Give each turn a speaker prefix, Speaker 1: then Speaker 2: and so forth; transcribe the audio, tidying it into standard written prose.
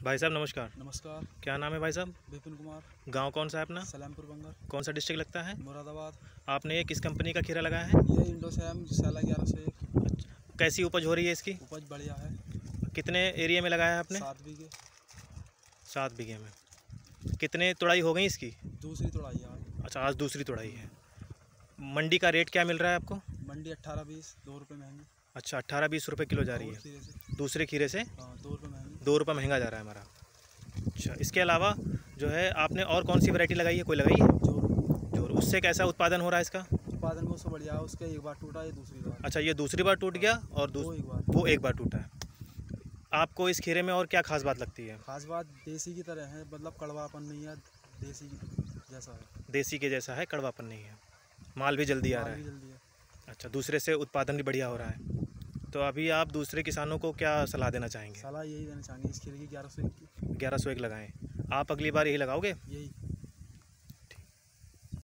Speaker 1: भाई साहब नमस्कार।
Speaker 2: नमस्कार।
Speaker 1: क्या नाम है भाई साहब?
Speaker 2: विपिन कुमार।
Speaker 1: गांव कौन सा है अपना?
Speaker 2: सलेमपुर बंगर।
Speaker 1: कौन सा डिस्ट्रिक्ट लगता है?
Speaker 2: मुरादाबाद।
Speaker 1: आपने ये किस कंपनी का खीरा लगाया है?
Speaker 2: ये इंडोसैम सैला 1101।
Speaker 1: अच्छा, कैसी उपज हो रही है इसकी?
Speaker 2: उपज बढ़िया है।
Speaker 1: कितने एरिया में लगाया है आपने?
Speaker 2: 7 बीघे।
Speaker 1: 7 बीघे में। कितने तुड़ाई हो गई इसकी?
Speaker 2: दूसरी तोड़ाई आज।
Speaker 1: अच्छा, आज दूसरी तुड़ाई है। मंडी का रेट क्या मिल रहा है आपको?
Speaker 2: मंडी 18-20, 2 रुपये महंगी।
Speaker 1: अच्छा, 18-20 रुपये किलो जा रही है दूसरे खीरे से?
Speaker 2: हाँ, 2 रुपये महंगी।
Speaker 1: 2 रुपये महंगा जा रहा है हमारा। अच्छा, इसके अलावा जो है आपने और कौन सी वैरायटी लगाई है? कोई लगाई है? जोर। उससे कैसा उत्पादन हो रहा है इसका?
Speaker 2: उत्पादन बहुत बढ़िया है। उसके एक बार टूटा, ये दूसरी बार।
Speaker 1: अच्छा, ये दूसरी बार टूट गया और वो एक बार टूटा है। आपको इस खीरे में और क्या खास बात लगती है?
Speaker 2: खास बात देसी की तरह है, मतलब कड़वापन नहीं है। देसी जैसा है।
Speaker 1: देसी के जैसा है, कड़वापन नहीं है। माल भी जल्दी आ रहा है।
Speaker 2: जल्दी है।
Speaker 1: अच्छा, दूसरे से उत्पादन भी बढ़िया हो रहा है। तो अभी आप दूसरे किसानों को क्या सलाह देना चाहेंगे?
Speaker 2: सलाह यही देना चाहेंगे, इस खीरे की 1101 की।
Speaker 1: 1101 लगाएं। आप अगली बार यही लगाओगे?
Speaker 2: यही।